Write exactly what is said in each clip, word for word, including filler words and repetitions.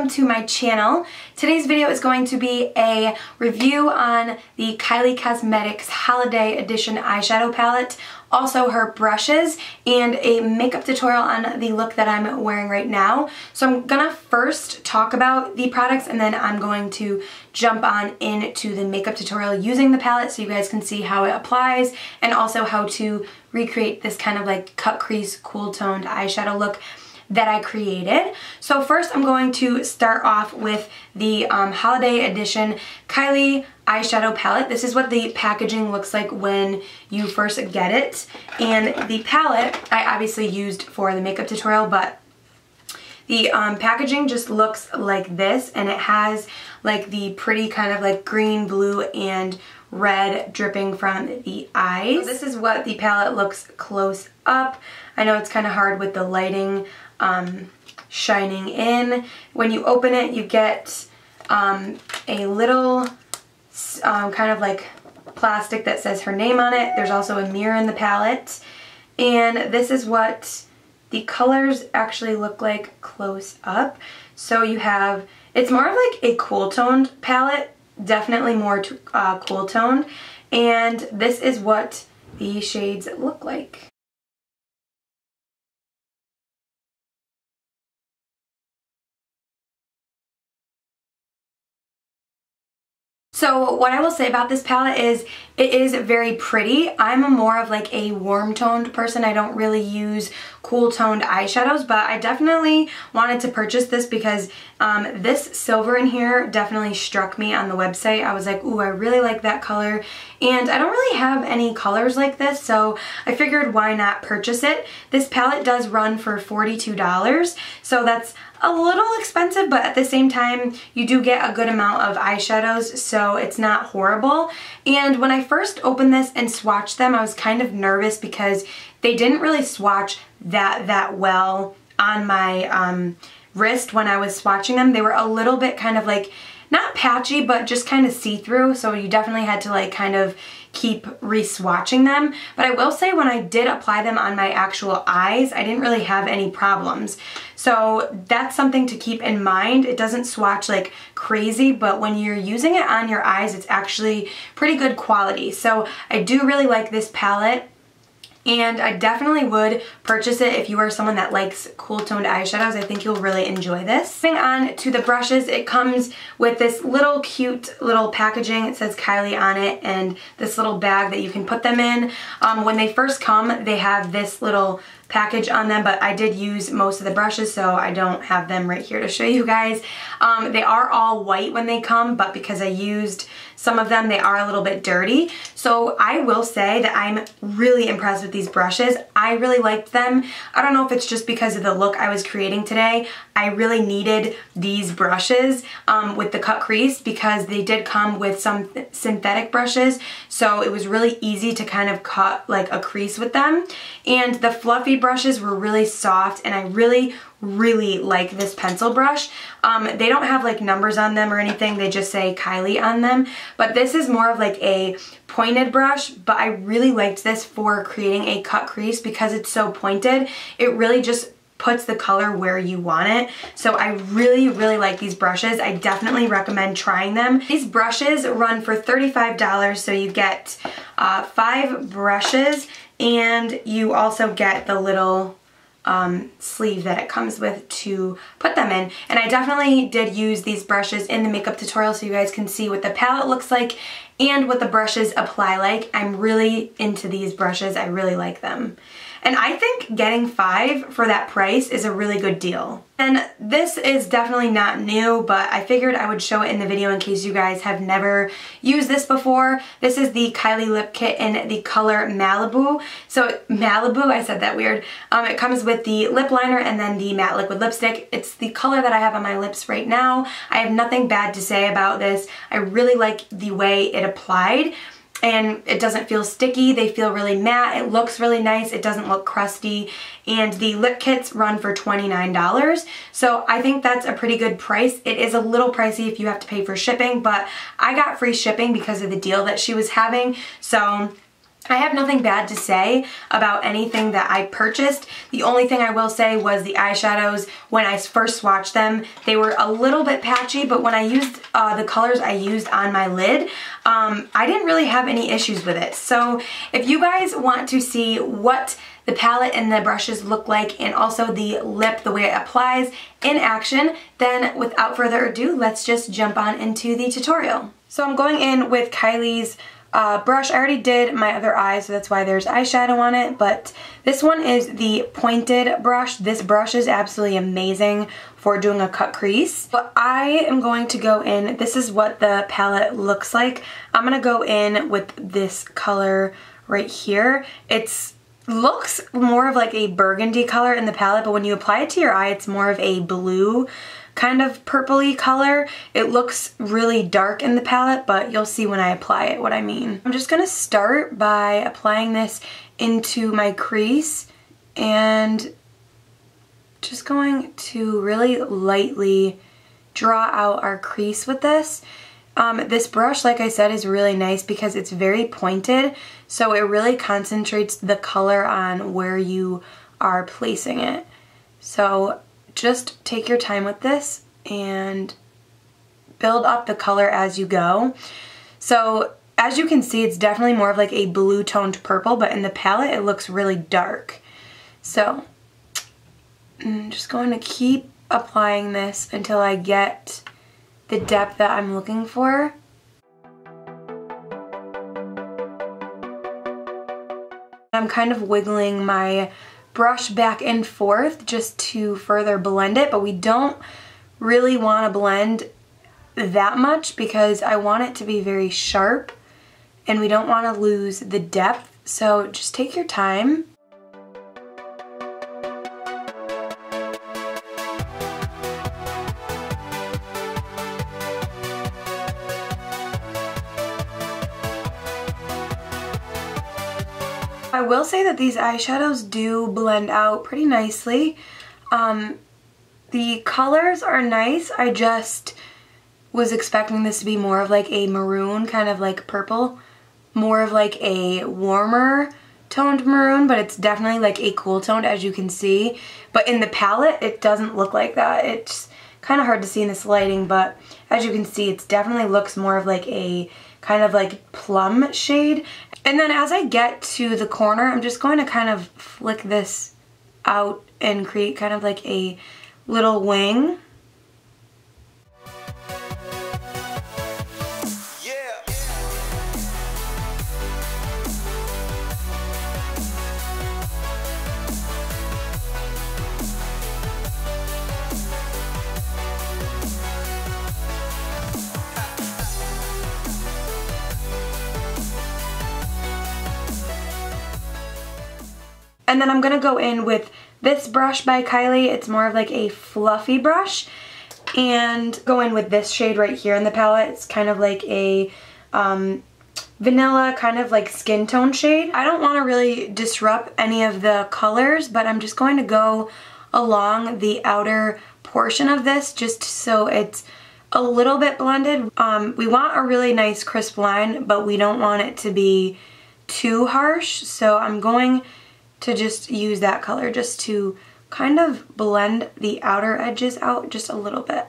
to my channel. Today's video is going to be a review on the Kylie Cosmetics Holiday Edition eyeshadow palette, also her brushes, and a makeup tutorial on the look that I'm wearing right now. So I'm gonna first talk about the products and then I'm going to jump on into the makeup tutorial using the palette so you guys can see how it applies and also how to recreate this kind of like cut crease, cool toned eyeshadow look that I created. So first I'm going to start off with the um, Holiday Edition Kylie eyeshadow palette. This is what the packaging looks like when you first get it. And the palette I obviously used for the makeup tutorial, but the um, packaging just looks like this, and it has like the pretty kind of like green, blue, and red dripping from the eyes. So this is what the palette looks close up. I know it's kind of hard with the lighting um, shining in. When you open it, you get um, a little um, kind of like plastic that says her name on it. There's also a mirror in the palette, and this is what the colors actually look like close up. So you have, it's more of like a cool toned palette, definitely more to, uh, cool toned, and this is what the shades look like. So what I will say about this palette is it is very pretty. I'm a more of like a warm toned person. I don't really use cool toned eyeshadows, but I definitely wanted to purchase this because um, this silver in here definitely struck me on the website. I was like, ooh, I really like that color. And I don't really have any colors like this, so I figured why not purchase it. This palette does run for forty-two dollars, so that's a little expensive, but at the same time, you do get a good amount of eyeshadows, so it's not horrible. And when I first opened this and swatched them, I was kind of nervous because they didn't really swatch that, that well on my um, wrist when I was swatching them. They were a little bit kind of like, not patchy, but just kind of see-through, so you definitely had to like kind of keep re-swatching them. But I will say when I did apply them on my actual eyes, I didn't really have any problems. So that's something to keep in mind. It doesn't swatch like crazy, but when you're using it on your eyes, it's actually pretty good quality. So I do really like this palette, and I definitely would purchase it if you are someone that likes cool toned eyeshadows. I think you'll really enjoy this. Moving on to the brushes, it comes with this little cute little packaging. It says Kylie on it, and this little bag that you can put them in. Um, when they first come, they have this little package on them, but I did use most of the brushes, so I don't have them right here to show you guys. Um, they are all white when they come, but because I used some of them, they are a little bit dirty. So I will say that I'm really impressed with these brushes. I really liked them. I don't know if it's just because of the look I was creating today. I really needed these brushes um, with the cut crease because they did come with some synthetic brushes, so it was really easy to kind of cut like a crease with them. And the fluffy brushes were really soft, and I really really like this pencil brush. Um, they don't have like numbers on them or anything, they just say Kylie on them, but this is more of like a pointed brush, but I really liked this for creating a cut crease because it's so pointed. It really just puts the color where you want it. So I really, really like these brushes. I definitely recommend trying them. These brushes run for thirty-five dollars, so you get uh, five brushes, and you also get the little um, sleeve that it comes with to put them in. And I definitely did use these brushes in the makeup tutorial so you guys can see what the palette looks like and what the brushes apply like. I'm really into these brushes. I really like them. And I think getting five for that price is a really good deal. And this is definitely not new, but I figured I would show it in the video in case you guys have never used this before. This is the Kylie Lip Kit in the color Malibu. So Malibu, I said that weird. Um, it comes with the lip liner and then the matte liquid lipstick. It's the color that I have on my lips right now. I have nothing bad to say about this. I really like the way it applied. And it doesn't feel sticky, they feel really matte, it looks really nice, it doesn't look crusty, and the lip kits run for twenty-nine dollars, so I think that's a pretty good price. It is a little pricey if you have to pay for shipping, but I got free shipping because of the deal that she was having, so I have nothing bad to say about anything that I purchased. The only thing I will say was the eyeshadows, when I first swatched them, they were a little bit patchy, but when I used uh, the colors I used on my lid, um, I didn't really have any issues with it. So if you guys want to see what the palette and the brushes look like, and also the lip, the way it applies in action, then without further ado, let's just jump on into the tutorial. So I'm going in with Kylie's Uh, brush. I already did my other eye, so that's why there's eyeshadow on it, but this one is the pointed brush. This brush is absolutely amazing for doing a cut crease. But I am going to go in, this is what the palette looks like. I'm going to go in with this color right here. It's looks more of like a burgundy color in the palette, but when you apply it to your eye, it's more of a blue kind of purpley color. It looks really dark in the palette, but you'll see when I apply it what I mean. I'm just gonna start by applying this into my crease and just going to really lightly draw out our crease with this. Um, this brush, like I said, is really nice because it's very pointed, so it really concentrates the color on where you are placing it. So just take your time with this and build up the color as you go. So as you can see, it's definitely more of like a blue toned purple, but in the palette it looks really dark. So I'm just going to keep applying this until I get the depth that I'm looking for. I'm kind of wiggling my brush back and forth just to further blend it, but we don't really want to blend that much because I want it to be very sharp and we don't want to lose the depth, so just take your time. I will say that these eyeshadows do blend out pretty nicely. Um, the colors are nice. I just was expecting this to be more of like a maroon, kind of like purple, more of like a warmer toned maroon, but it's definitely like a cool toned, as you can see. But in the palette, it doesn't look like that. It's kind of hard to see in this lighting, but as you can see, it definitely looks more of like a kind of like plum shade. And then as I get to the corner, I'm just going to kind of flick this out and create kind of like a little wing. And then I'm going to go in with this brush by Kylie. It's more of like a fluffy brush. And go in with this shade right here in the palette. It's kind of like a um, vanilla kind of like skin tone shade. I don't want to really disrupt any of the colors, but I'm just going to go along the outer portion of this just so it's a little bit blended. Um, we want a really nice crisp line, but we don't want it to be too harsh. So I'm going to just use that color just to kind of blend the outer edges out just a little bit.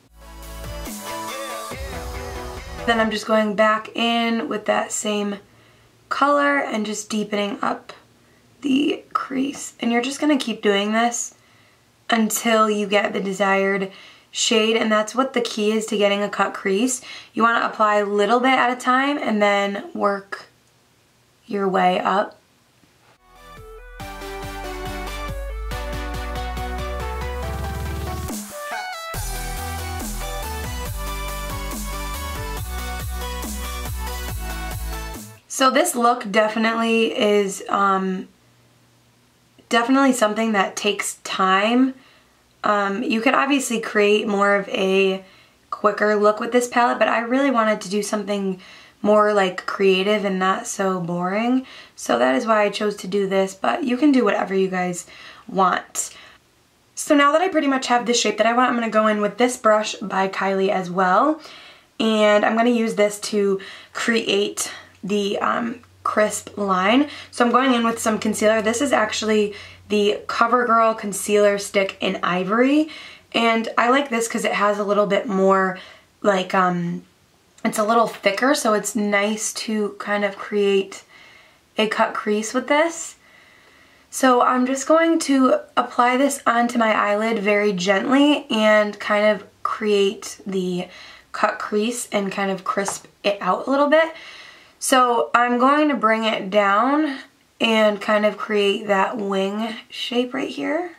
Then I'm just going back in with that same color and just deepening up the crease. And you're just gonna keep doing this until you get the desired shade, and that's what the key is to getting a cut crease. You wanna apply a little bit at a time and then work your way up. So this look definitely is um, definitely something that takes time. Um, you could obviously create more of a quicker look with this palette, but I really wanted to do something more like creative and not so boring. So that is why I chose to do this, but you can do whatever you guys want. So now that I pretty much have the shape that I want, I'm going to go in with this brush by Kylie as well. And I'm going to use this to create the um, crisp line. So I'm going in with some concealer. This is actually the CoverGirl Concealer Stick in Ivory. And I like this because it has a little bit more, like, um, it's a little thicker, so it's nice to kind of create a cut crease with this. So I'm just going to apply this onto my eyelid very gently and kind of create the cut crease and kind of crisp it out a little bit. So I'm going to bring it down and kind of create that wing shape right here.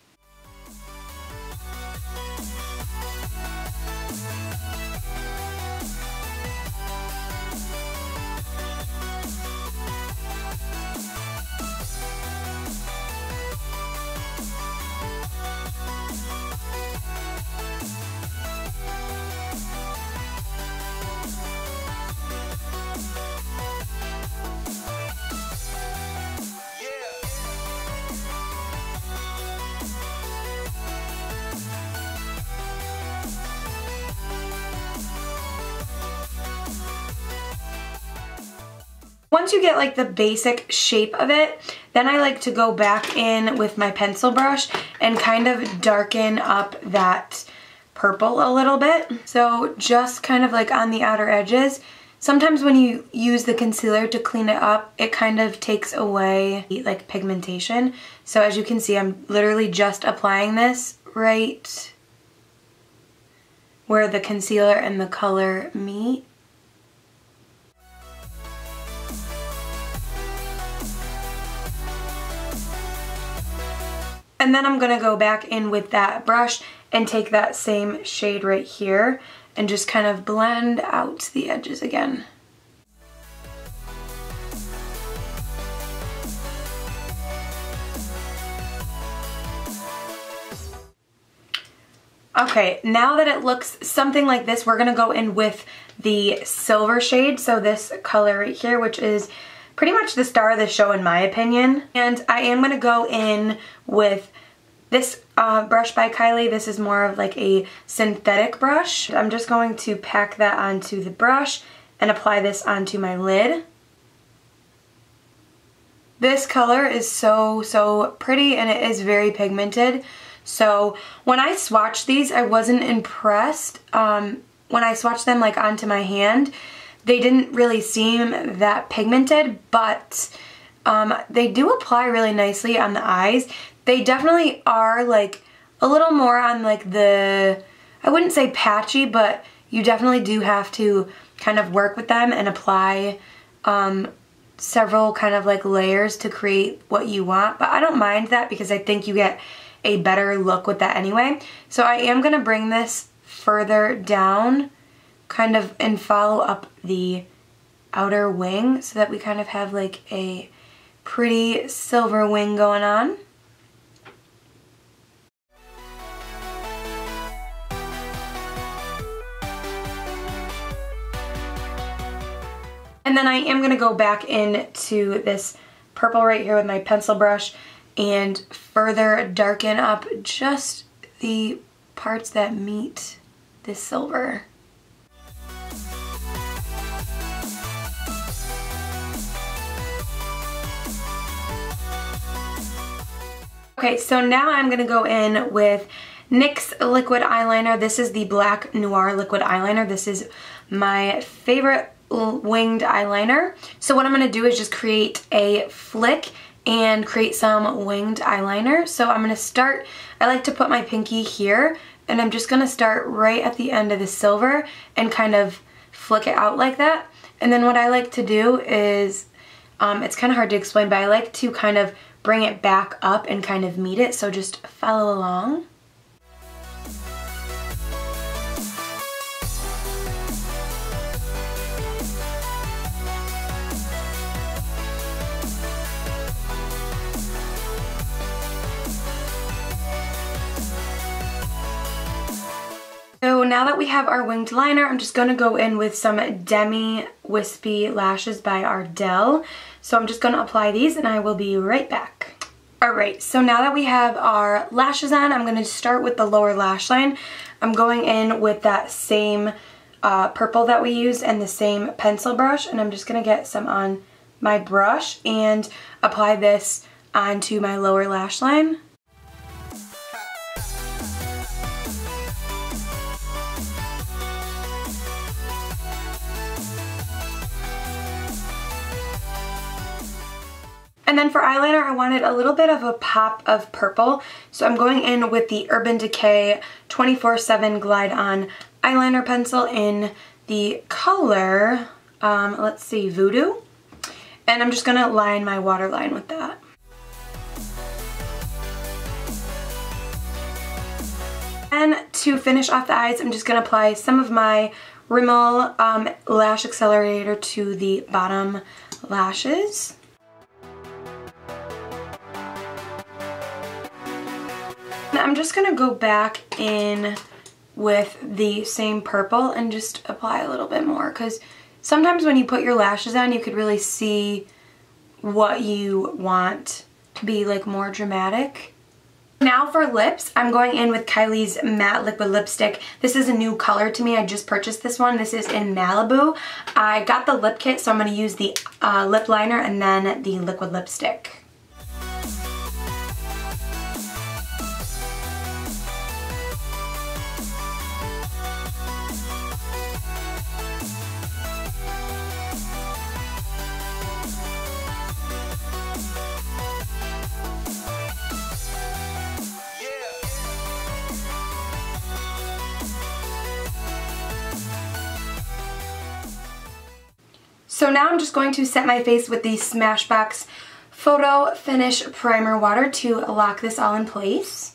Once you get like the basic shape of it, then I like to go back in with my pencil brush and kind of darken up that purple a little bit. So just kind of like on the outer edges. Sometimes when you use the concealer to clean it up, it kind of takes away like pigmentation. So as you can see, I'm literally just applying this right where the concealer and the color meet. And then I'm gonna go back in with that brush and take that same shade right here and just kind of blend out the edges again. Okay, now that it looks something like this, we're gonna go in with the silver shade. So this color right here, which is pretty much the star of the show in my opinion. And I am gonna go in with this uh, brush by Kylie. This is more of like a synthetic brush. I'm just going to pack that onto the brush and apply this onto my lid. This color is so, so pretty and it is very pigmented. So when I swatched these, I wasn't impressed. Um, when I swatched them like onto my hand, they didn't really seem that pigmented, but um, they do apply really nicely on the eyes. They definitely are like a little more on like the, I wouldn't say patchy, but you definitely do have to kind of work with them and apply um, several kind of like layers to create what you want. But I don't mind that because I think you get a better look with that anyway. So I am going to bring this further down kind of and follow up the outer wing so that we kind of have like a pretty silver wing going on. And then I am going to go back into this purple right here with my pencil brush and further darken up just the parts that meet this silver. Okay, so now I'm going to go in with NYX liquid eyeliner. This is the Black Noir liquid eyeliner. This is my favorite winged eyeliner. So what I'm going to do is just create a flick and create some winged eyeliner. So I'm going to start, I like to put my pinky here, and I'm just going to start right at the end of the silver and kind of flick it out like that. And then what I like to do is, um, it's kind of hard to explain, but I like to kind of bring it back up and kind of meet it. So just follow along. So now that we have our winged liner, I'm just going to go in with some Demi Wispy Lashes by Ardell. So I'm just going to apply these and I will be right back. Alright, so now that we have our lashes on, I'm going to start with the lower lash line. I'm going in with that same uh, purple that we used and the same pencil brush, and I'm just going to get some on my brush and apply this onto my lower lash line. And then for eyeliner, I wanted a little bit of a pop of purple. So I'm going in with the Urban Decay twenty-four seven Glide On eyeliner pencil in the color, um, let's see, Voodoo. And I'm just gonna line my waterline with that. And to finish off the eyes, I'm just gonna apply some of my Rimmel um, Lash Accelerator to the bottom lashes. I'm just going to go back in with the same purple and just apply a little bit more, because sometimes when you put your lashes on you could really see what you want to be like more dramatic. Now for lips, I'm going in with Kylie's Matte Liquid Lipstick. This is a new color to me. I just purchased this one. This is in Malibu. I got the lip kit, so I'm going to use the uh, lip liner and then the liquid lipstick. So now I'm just going to set my face with the Smashbox Photo Finish Primer Water to lock this all in place.